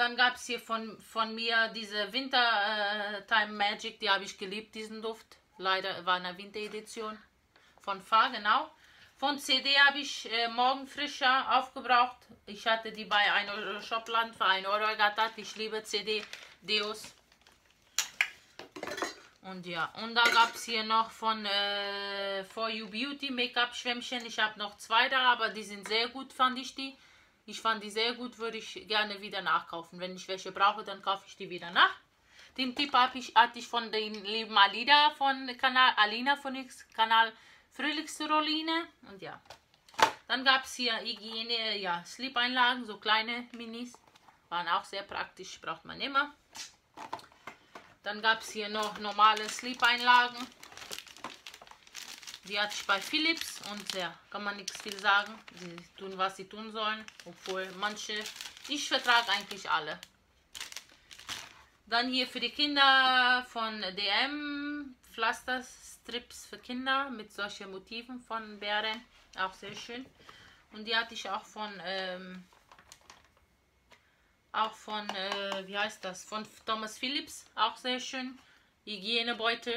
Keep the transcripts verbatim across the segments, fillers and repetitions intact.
dann gab es hier von, von mir diese Winter äh, Time Magic, die habe ich geliebt, diesen Duft. Leider war eine Winteredition von Fa, genau. Von C D habe ich äh, Morgenfrischer aufgebraucht. Ich hatte die bei ein Euro Shopland für ein Euro ergattert. Ich liebe C D-Deos. Und ja, und da gab es hier noch von äh, For You Beauty Make-up-Schwämmchen. Ich habe noch zwei da, aber die sind sehr gut, fand ich die. Ich fand die sehr gut, würde ich gerne wieder nachkaufen. Wenn ich welche brauche, dann kaufe ich die wieder nach. Den Tipp habe ich, hatte ich von den lieben Alida von Kanal, Alina von X Kanal Frühlingsroline. Und ja, dann gab es hier Hygiene, ja, Sleep-Einlagen, so kleine Minis. Waren auch sehr praktisch, braucht man immer. Dann gab es hier noch normale Sleep-Einlagen. Die hatte ich bei Philips und ja, kann man nichts viel sagen. Sie tun, was sie tun sollen, obwohl manche, ich vertrage eigentlich alle. Dann hier für die Kinder von D M, Pflasterstrips für Kinder mit solchen Motiven von Bären, auch sehr schön. Und die hatte ich auch von, ähm, auch von, äh, wie heißt das, von Thomas Philips, auch sehr schön. Hygienebeutel.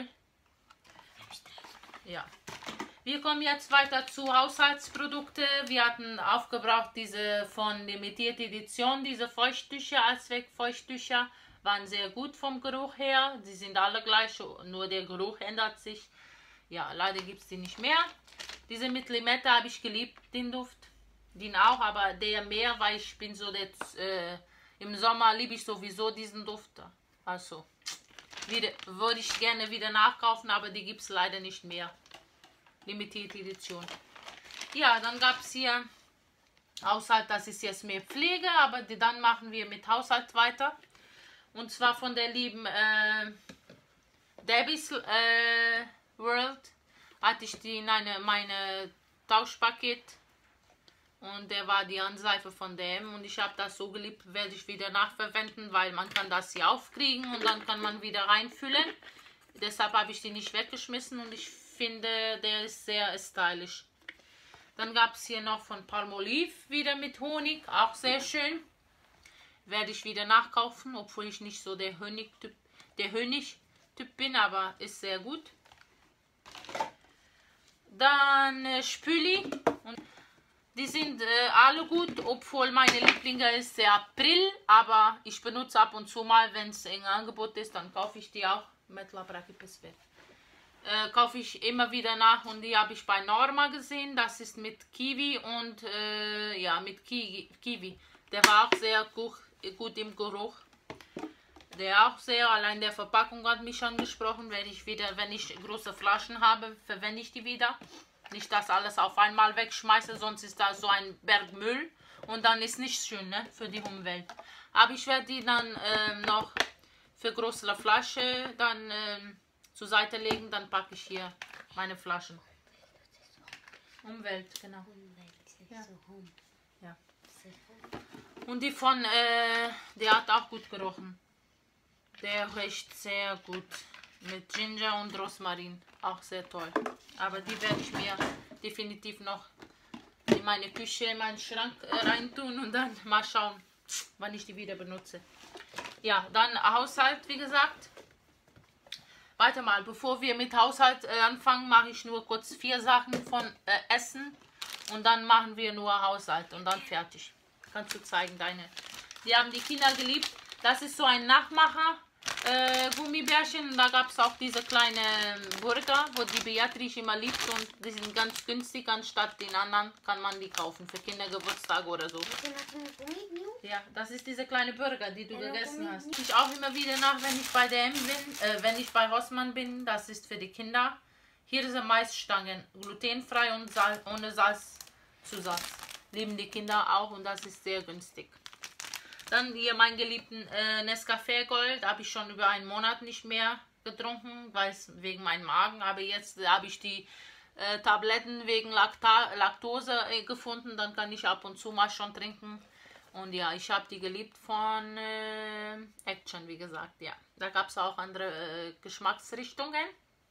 Ja. Wir kommen jetzt weiter zu Haushaltsprodukte. Wir hatten aufgebraucht diese von Limitierte Edition, diese Feuchttücher, Allzweck-Feuchttücher, waren sehr gut vom Geruch her. Sie sind alle gleich, nur der Geruch ändert sich. Ja, leider gibt es die nicht mehr. Diese mit Limette habe ich geliebt, den Duft. Den auch, aber der mehr, weil ich bin so, der, äh, im Sommer liebe ich sowieso diesen Duft. Also, wieder, würde ich gerne wieder nachkaufen, aber die gibt es leider nicht mehr. Limitierte Edition. Ja, dann gab es hier Haushalt, das ist jetzt mehr Pflege, aber die, dann machen wir mit Haushalt weiter. Und zwar von der lieben äh, Debbie's äh, World hatte ich die in eine, meine Tauschpaket und der war die Handseife von D M und ich habe das so geliebt, werde ich wieder nachverwenden, weil man kann das hier aufkriegen und dann kann man wieder reinfüllen. Deshalb habe ich die nicht weggeschmissen und ich finde, der ist sehr stylisch. Dann gab es hier noch von Palmolive wieder mit Honig, auch sehr schön. Werde ich wieder nachkaufen, obwohl ich nicht so der Honig-Typ der Honig-Typ bin, aber ist sehr gut. Dann äh, Spüli. Und die sind äh, alle gut, obwohl meine Lieblinge ist der April, aber ich benutze ab und zu mal, wenn es in Angebot ist, dann kaufe ich die auch. Äh, kaufe ich immer wieder nach und die habe ich bei Norma gesehen. Das ist mit Kiwi und äh, ja, mit Ki Kiwi. Der war auch sehr gut, gut im Geruch. Der auch sehr, allein der Verpackung hat mich angesprochen. Werde ich wieder, wenn ich große Flaschen habe, verwende ich die wieder. Nicht, dass alles auf einmal wegschmeiße, sonst ist da so ein Berg Müll und dann ist nicht schön, ne, für die Umwelt. Aber ich werde die dann äh, noch für große Flasche dann äh, zur Seite legen, dann packe ich hier meine Flaschen. Umwelt, genau. Ja. Ja. Und die von, äh, der hat auch gut gerochen. Der riecht sehr gut. Mit Ginger und Rosmarin. Auch sehr toll. Aber die werde ich mir definitiv noch in meine Küche, in meinen Schrank äh, reintun und dann mal schauen, wann ich die wieder benutze. Ja, dann Haushalt, wie gesagt. Weiter mal, bevor wir mit Haushalt äh, anfangen, mache ich nur kurz vier Sachen von äh, Essen und dann machen wir nur Haushalt und dann fertig. Kannst du zeigen, deine. Die haben die Kinder geliebt. Das ist so ein Nachmacher äh, Gummibärchen. Und da gab es auch diese kleine Burger, wo die Beatrice immer liebt und die sind ganz günstig. Anstatt den anderen kann man die kaufen für Kindergeburtstag oder so. Ja, das ist diese kleine Burger, die du gegessen hast. Ich auch immer wieder nach, wenn ich bei D M bin, äh, wenn ich bei Rossmann bin. Das ist für die Kinder. Hier sind Maisstangen, glutenfrei und Sal ohne Salzzusatz. Lieben die Kinder auch und das ist sehr günstig. Dann hier meinen geliebten äh, Nescafé Gold. Habe ich schon über einen Monat nicht mehr getrunken, weil es wegen meinem Magen. Aber jetzt äh, habe ich die äh, Tabletten wegen Lacta Laktose äh, gefunden. Dann kann ich ab und zu mal schon trinken. Und ja, ich habe die geliebt von äh, Action, wie gesagt. Ja, da gab es auch andere äh, Geschmacksrichtungen.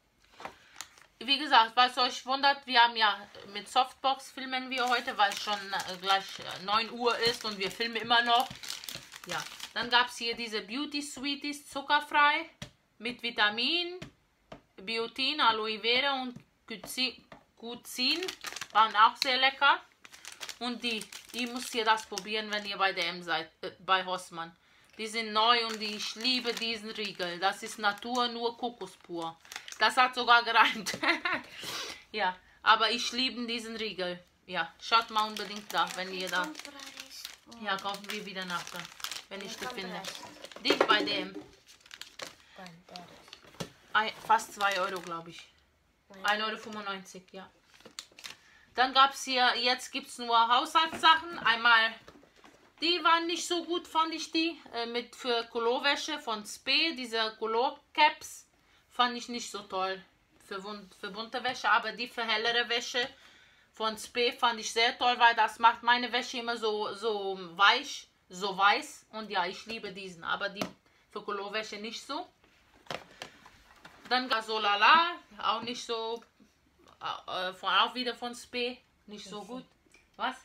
Wie gesagt, was euch wundert, wir haben ja mit Softbox filmen wir heute, weil es schon äh, gleich neun Uhr ist und wir filmen immer noch. Ja, Dann gab es hier diese Beauty Sweeties, zuckerfrei, mit Vitamin, Biotin, Aloe Vera und Glycin, waren auch sehr lecker. Und die, die müsst ihr das probieren, wenn ihr bei D M seid, äh, bei Rossmann. Die sind neu und ich liebe diesen Riegel. Das ist Natur, nur Kokos pur. Das hat sogar gereimt. Ja, aber ich liebe diesen Riegel. Ja, schaut mal unbedingt da, wenn ihr da... Ja, kaufen wir wieder nach, da, wenn ich die finde. Die bei D M. Ein, fast zwei Euro, glaube ich. ein Euro fünfundneunzig, ja. Dann gab es hier, jetzt gibt es nur Haushaltssachen. Einmal, die waren nicht so gut, fand ich die. Äh, mit für Colorwäsche von Spe, diese Color Caps, fand ich nicht so toll. Für, für bunte Wäsche, aber die für hellere Wäsche von Spe fand ich sehr toll, weil das macht meine Wäsche immer so, so weich, so weiß. Und ja, ich liebe diesen, aber die für Colorwäsche nicht so. Dann Gasolala, auch nicht so, äh, von, auch wieder von Spe, nicht so gut. Was?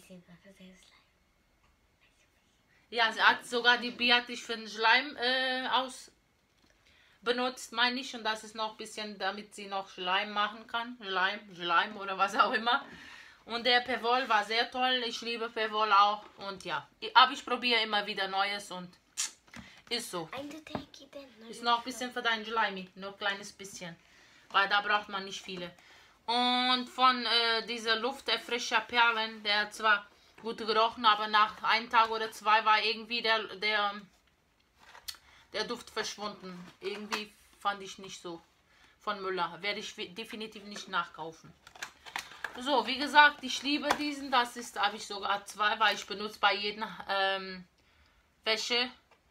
Ja, sie hat sogar die Biatisch für den Schleim äh, aus benutzt, meine ich. Und das ist noch ein bisschen, damit sie noch Schleim machen kann. Schleim, Schleim oder was auch immer. Und der Perwoll war sehr toll. Ich liebe Perwoll auch. Und ja, aber ich probiere immer wieder Neues und ist so. Ist noch ein bisschen für deinen Schleimi, nur ein kleines bisschen. Weil da braucht man nicht viele. Und von äh, dieser Lufterfrischer Perlen, der hat zwar gut gerochen, aber nach einem Tag oder zwei war irgendwie der, der, der Duft verschwunden. Irgendwie fand ich nicht so. Von Müller. Werde ich definitiv nicht nachkaufen. So, wie gesagt, ich liebe diesen. Das ist, habe ich sogar zwei, weil ich benutze bei jedem ähm, Wäsche.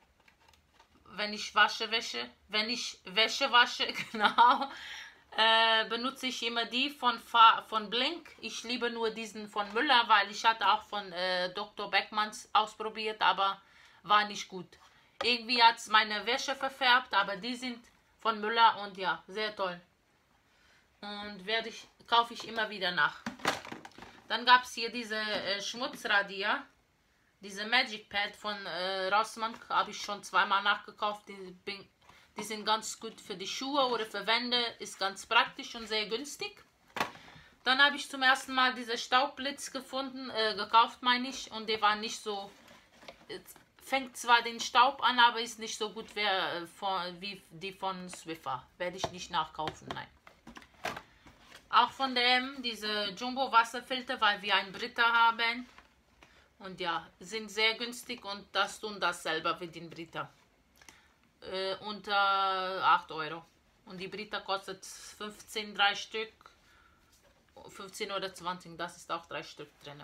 Wenn ich wasche Wäsche, wenn ich Wäsche wasche, genau, äh, benutze ich immer die von, von Blink. Ich liebe nur diesen von Müller, weil ich hatte auch von äh, Doktor Beckmanns ausprobiert, aber war nicht gut. Irgendwie hat es meine Wäsche verfärbt, aber die sind von Müller und ja, sehr toll. Und werde ich, kaufe ich immer wieder nach. Dann gab es hier diese äh, Schmutzradier. Diese Magic Pad von äh, Rossmann habe ich schon zweimal nachgekauft. Die, die sind ganz gut für die Schuhe oder für Wände. Ist ganz praktisch und sehr günstig. Dann habe ich zum ersten Mal diese Staubblitz gefunden, äh, gekauft meine ich. Und die waren nicht so... Fängt zwar den Staub an, aber ist nicht so gut wie, äh, von, wie die von Swiffer. Werde ich nicht nachkaufen, nein. Auch von dem diese Jumbo Wasserfilter, weil wir einen Brita haben. Und ja, sind sehr günstig und das tun das selber wie den Brita. Äh, unter acht Euro. Und die Brita kostet fünfzehn, drei Stück. fünfzehn oder zwanzig, das ist auch drei Stück drin.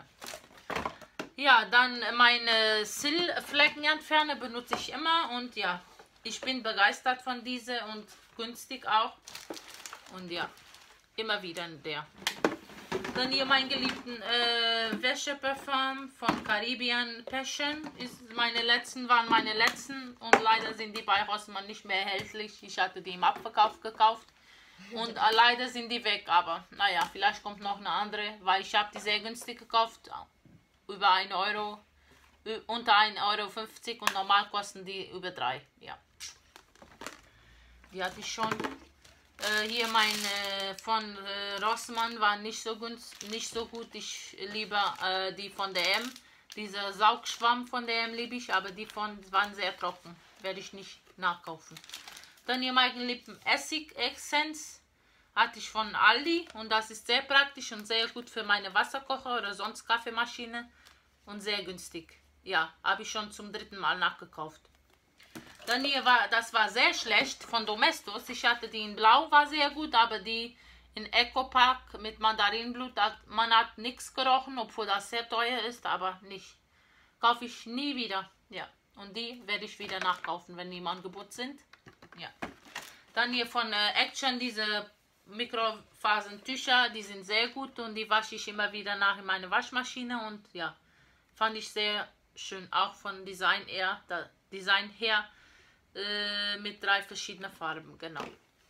Ja, dann meine Sil-Fleckenentferner benutze ich immer. Und ja, ich bin begeistert von dieser und günstig auch. Und ja, immer wieder der. Dann hier mein geliebten äh, Wäscheparfum von Caribbean Passion. Ist meine letzten, waren meine letzten und leider sind die bei Rossmann nicht mehr erhältlich. Ich hatte die im Abverkauf gekauft und äh, leider sind die weg, aber naja, vielleicht kommt noch eine andere, weil ich habe die sehr günstig gekauft, über ein Euro, unter ein Euro fünfzig und normal kosten die über drei, ja. Die hatte ich schon. Äh, hier meine von äh, Rossmann waren nicht so gut, nicht so gut. Ich liebe äh, die von D M. Dieser Saugschwamm von D M liebe ich, aber die von waren sehr trocken. Werde ich nicht nachkaufen. Dann hier meinen lieben Essig Essence. Hatte ich von Aldi und das ist sehr praktisch und sehr gut für meine Wasserkocher oder sonst Kaffeemaschine und sehr günstig. Ja, habe ich schon zum dritten Mal nachgekauft. Dann hier war, das war sehr schlecht von Domestos. Ich hatte die in Blau, war sehr gut, aber die in Ecopack mit Mandarinblut, man hat nichts gerochen, obwohl das sehr teuer ist, aber nicht. Kaufe ich nie wieder. Ja, und die werde ich wieder nachkaufen, wenn die im Angebot sind. Ja. Dann hier von äh, Action diese Mikrofasern-Tücher, die sind sehr gut und die wasche ich immer wieder nach in meine Waschmaschine und ja, fand ich sehr schön, auch von Design her, da, Design her äh, mit drei verschiedenen Farben, genau.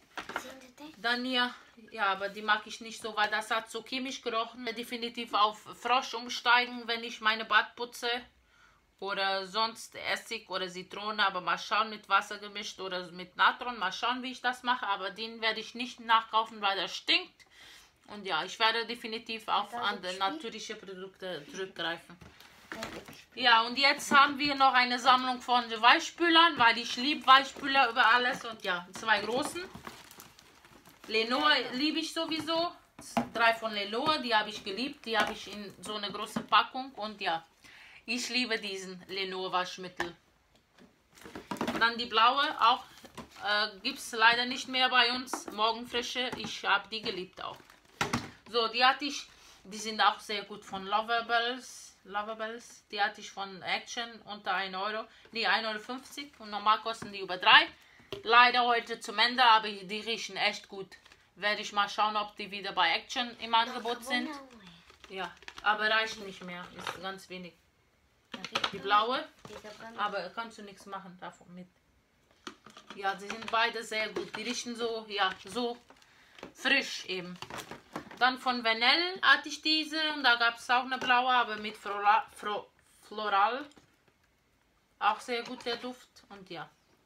Dann hier, ja, aber die mag ich nicht so, weil das hat so chemisch gerochen. Definitiv auf Frosch umsteigen, wenn ich meine Bad putze oder sonst Essig oder Zitrone, aber mal schauen, mit Wasser gemischt oder mit Natron, mal schauen, wie ich das mache, aber den werde ich nicht nachkaufen, weil der stinkt. Und ja, ich werde definitiv auf andere natürliche Produkte zurückgreifen. Ja, und jetzt haben wir noch eine Sammlung von Weichspülern, weil ich liebe Weichspüler über alles. Und ja, zwei großen. Lenor liebe ich sowieso. Drei von Lenor, die habe ich geliebt. Die habe ich in so eine große Packung. Und ja, ich liebe diesen Lenor Waschmittel. Und dann die blaue, auch äh, gibt es leider nicht mehr bei uns. Morgenfrische, ich habe die geliebt auch. So, die hatte ich, die sind auch sehr gut von Lovables. Lovables, die hatte ich von Action unter ein Euro. Nee, ein Euro fünfzig und normal kosten die über drei. Leider heute zum Ende, aber die riechen echt gut. Werde ich mal schauen, ob die wieder bei Action im Angebot sind. Ja, aber reicht nicht mehr, ist ganz wenig. Die blaue, aber kannst du nichts machen davon mit. Ja, sie sind beide sehr gut. Die riechen so, ja, so frisch eben. Dann von Vanille hatte ich diese und da gab es auch eine blaue, aber mit Floral, Floral. Auch sehr gut der Duft und ja.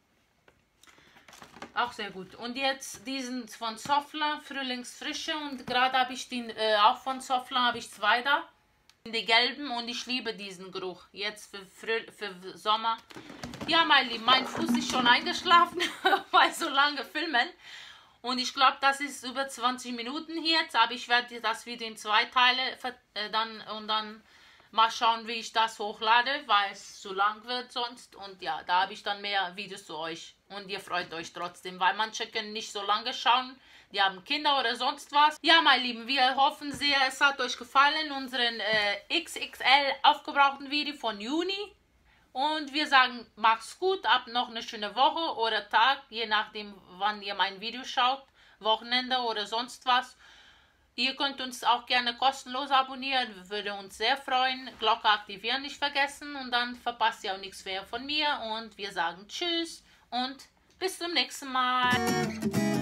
Auch sehr gut. Und jetzt diesen von Soffler, Frühlingsfrische, und gerade habe ich den äh, auch von Soffler, habe ich zwei da. Die gelben, und ich liebe diesen Geruch. Jetzt für, Früh, für Sommer. Ja, mein Lieben, mein Fuß ist schon eingeschlafen, weil so lange filmen. Und ich glaube, das ist über zwanzig Minuten hier jetzt, aber ich werde das wieder in zwei Teile äh, dann und dann mal schauen, wie ich das hochlade, weil es zu lang wird sonst. Und ja, da habe ich dann mehr Videos zu euch. Und ihr freut euch trotzdem, weil manche können nicht so lange schauen. Die haben Kinder oder sonst was. Ja, meine Lieben, wir hoffen sehr, es hat euch gefallen, unseren äh, X X L aufgebrauchten Video von Juni. Und wir sagen, macht's gut, ab noch eine schöne Woche oder Tag, je nachdem, wann ihr mein Video schaut, Wochenende oder sonst was. Ihr könnt uns auch gerne kostenlos abonnieren, würde uns sehr freuen. Glocke aktivieren nicht vergessen und dann verpasst ihr auch nichts mehr von mir. Und wir sagen Tschüss und bis zum nächsten Mal.